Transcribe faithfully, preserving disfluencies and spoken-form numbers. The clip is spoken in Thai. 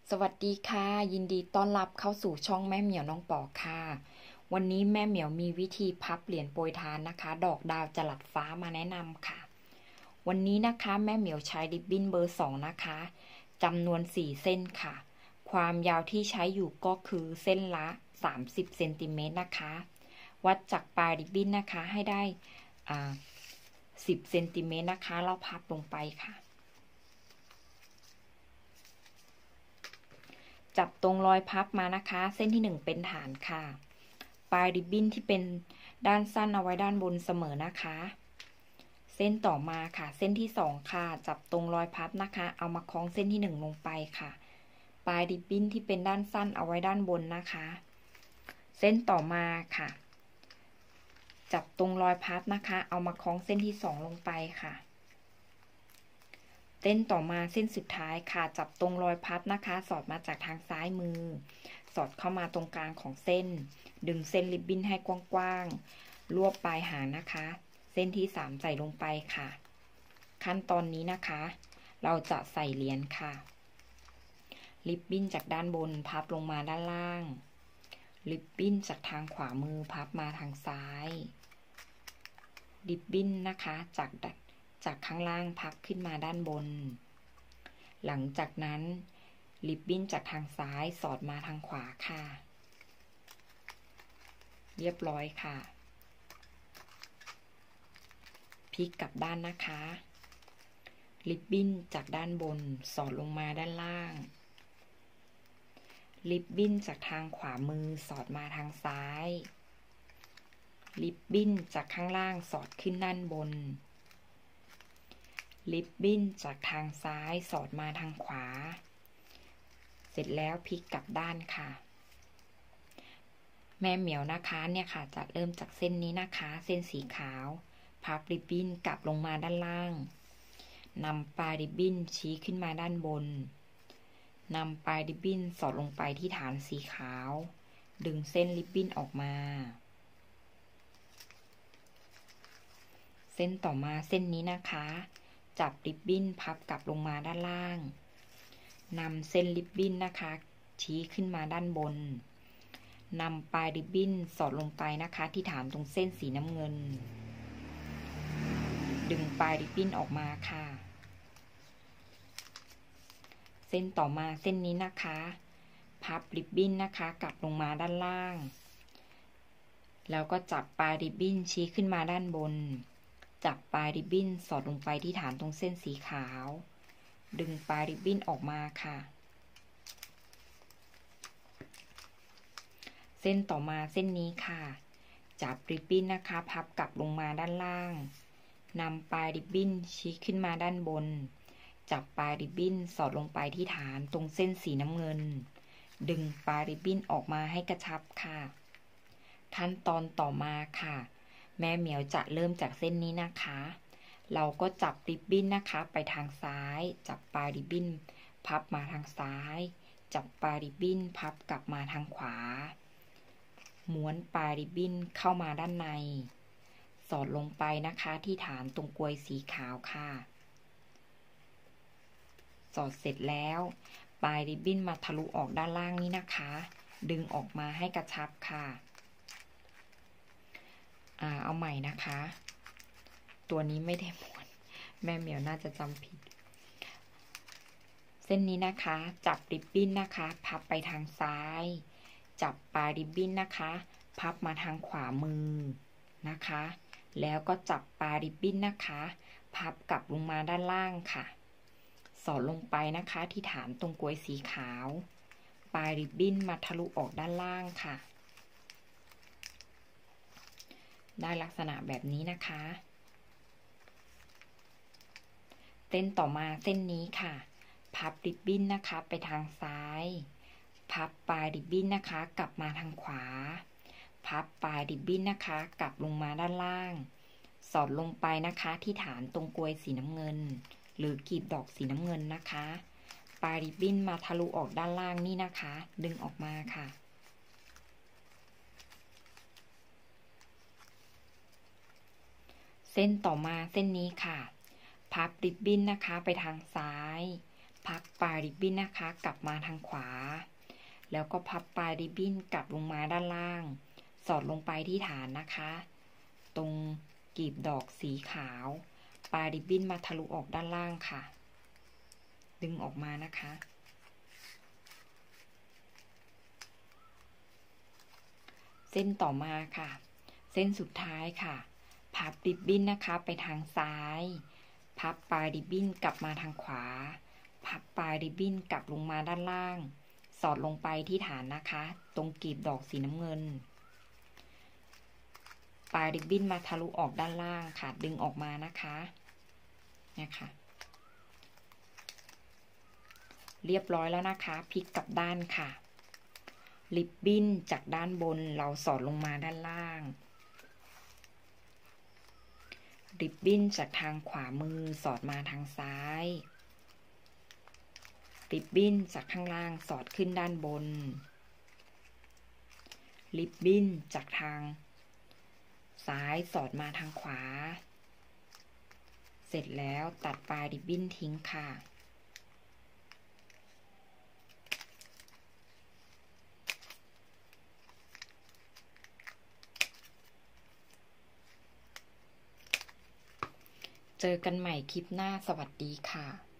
สวัสดีค่ะยินดีต้อนรับเข้าสู่ช่องแม่เหมียวน้องปอค่ะวันนี้แม่เหมียวมีวิธีพับเหรียญโปรยทานนะคะดอกดาวจรัสฟ้ามาแนะนำค่ะวันนี้นะคะแม่เหมียวใช้ริบบิ้นเบอร์สองนะคะจำนวนสี่เส้นค่ะความยาวที่ใช้อยู่ก็คือเส้นละสามสิบเซนติเมตรนะคะวัดจากปลายริบบิ้นนะคะให้ได้อ่าสิบเซนติเมตรนะคะเราพับลงไปค่ะจับตรงรอยพับมานะคะเส้นที่หนึ่งเป็นฐานค่ะปลายริบบิ้นที่เป็นด้านสั้นเอาไว้ด้านบนเสมอนะคะเส้นต่อมาค่ะเส้นที่สองค่ะจับตรงรอยพับนะคะเอามาคล้องเส้นที่หนึ่งลงไปค่ะปลายริบบิ้นที่เป็นด้านสั้นเอาไว้ด้านบนนะคะเส้นต่อมาค่ะจับตรงรอยพับนะคะเอามาคล้องเส้นที่สองลงไปค่ะเส้นต่อมาเส้นสุดท้ายค่ะจับตรงรอยพับนะคะสอดมาจากทางซ้ายมือสอดเข้ามาตรงกลางของเส้นดึงเส้นริบบิ้นให้กว้างๆรวบปลายหางนะคะเส้นที่สามใส่ลงไปค่ะขั้นตอนนี้นะคะเราจะใส่เหรียญค่ะริบบิ้นจากด้านบนพับลงมาด้านล่างริบบิ้นจากทางขวามือพับมาทางซ้ายริบบิ้นนะคะจากจากข้างล่างพับขึ้นมาด้านบนหลังจากนั้นริบบิ้นจากทางซ้ายสอดมาทางขวาค่ะเรียบร้อยค่ะพลิกกลับด้านนะคะริบบิ้นจากด้านบนสอดลงมาด้านล่างริบบิ้นจากทางขวามือสอดมาทางซ้ายริบบิ้นจากข้างล่างสอดขึ้นด้านบนริบบิ้นจากทางซ้ายสอดมาทางขวาเสร็จแล้วพลิกกลับด้านค่ะแม่เหมียวนะคะเนี่ยค่ะจะเริ่มจากเส้นนี้นะคะเส้นสีขาวพับริบบิ้นกลับลงมาด้านล่างนำปลายริบบิ้นชี้ขึ้นมาด้านบนนำปลายริบบิ้นสอดลงไปที่ฐานสีขาวดึงเส้นริบบิ้นออกมาเส้นต่อมาเส้นนี้นะคะจับริบบิ้นพับกลับลงมาด้านล่างนำเส้นริบบิ้นนะคะชี้ขึ้นมาด้านบนนำปลายริบบิ้นสอดลงไปนะคะที่ฐานตรงเส้นสีน้ำเงินดึงปลายริบบิ้นออกมาค่ะเส้นต่อมาเส้นนี้นะคะพับริบบิ้นนะคะกลับลงมาด้านล่างแล้วก็จับปลายริบบิ้นชี้ขึ้นมาด้านบนจับปลายริบบิ้นสอดลงไปที่ฐานตรงเส้นสีขาวดึงปลายริบบิ้นออกมาค่ะเส้นต่อมาเส้นนี้ค่ะจับริบบิ้นนะคะพับกลับลงมาด้านล่างนำปลายริบบิ้นชี้ขึ้นมาด้านบนจับปลายริบบิ้นสอดลงไปที่ฐานตรงเส้นสีน้ำเงินดึงปลายริบบิ้นออกมาให้กระชับค่ะขั้นตอนต่อมาค่ะแม่เหมียวจะเริ่มจากเส้นนี้นะคะเราก็จับริบบิ้นนะคะไปทางซ้ายจับปลายริบบิ้นพับมาทางซ้ายจับปลายริบบิ้นพับกลับมาทางขวาม้วนปลายริบบิ้นเข้ามาด้านในสอดลงไปนะคะที่ฐานตรงกลวยสีขาวค่ะสอดเสร็จแล้วปลายริบบิ้นมาทะลุออกด้านล่างนี้นะคะดึงออกมาให้กระชับค่ะอ่าเอาใหม่นะคะตัวนี้ไม่ได้ม้วนแม่เหมียวน่าจะจำผิดเส้นนี้นะคะจับริบบิ้นนะคะพับไปทางซ้ายจับปลายริบบิ้นนะคะพับมาทางขวามือนะคะแล้วก็จับปลายริบบิ้นนะคะพับกลับลงมาด้านล่างค่ะสอดลงไปนะคะที่ฐานตรงกลวยสีขาวปลายริบบิ้นมาทะลุออกด้านล่างค่ะได้ลักษณะแบบนี้นะคะเส้นต่อมาเส้นนี้ค่ะพับริบบิ้นนะคะไปทางซ้ายพับปลายริบบิ้นนะคะกลับมาทางขวาพับปลายริบบิ้นนะคะกลับลงมาด้านล่างสอดลงไปนะคะที่ฐานตรงกลวยสีน้ำเงินหรือกลีบดอกสีน้ำเงินนะคะปลายริบบิ้นมาทะลุออกด้านล่างนี่นะคะดึงออกมาค่ะเส้นต่อมาเส้นนี้ค่ะพับริบบิ้นนะคะไปทางซ้ายพับปลายริบบิ้นนะคะกลับมาทางขวาแล้วก็พับปลายริบบิ้นกลับลงมาด้านล่างสอดลงไปที่ฐานนะคะตรงกีบดอกสีขาวปลายริบบิ้นมาทะลุออกด้านล่างค่ะดึงออกมานะคะเส้นต่อมาค่ะเส้นสุดท้ายค่ะพับริบบิ้นนะคะไปทางซ้ายพับปลายริบบิ้นกลับมาทางขวาพับปลายริบบิ้นกลับลงมาด้านล่างสอดลงไปที่ฐานนะคะตรงกีบดอกสีน้ำเงินปลายริบบิ้นมาทะลุออกด้านล่างค่ะดึงออกมานะคะเนี่ยค่ะเรียบร้อยแล้วนะคะพลิกกลับด้านค่ะริบบิ้นจากด้านบนเราสอดลงมาด้านล่างริบบิ้นจากทางขวามือสอดมาทางซ้ายริบบิ้นจากข้างล่างสอดขึ้นด้านบนริบบิ้นจากทางซ้ายสอดมาทางขวาเสร็จแล้วตัดปลายริบบิ้นทิ้งค่ะเจอกันใหม่คลิปหน้าสวัสดีค่ะ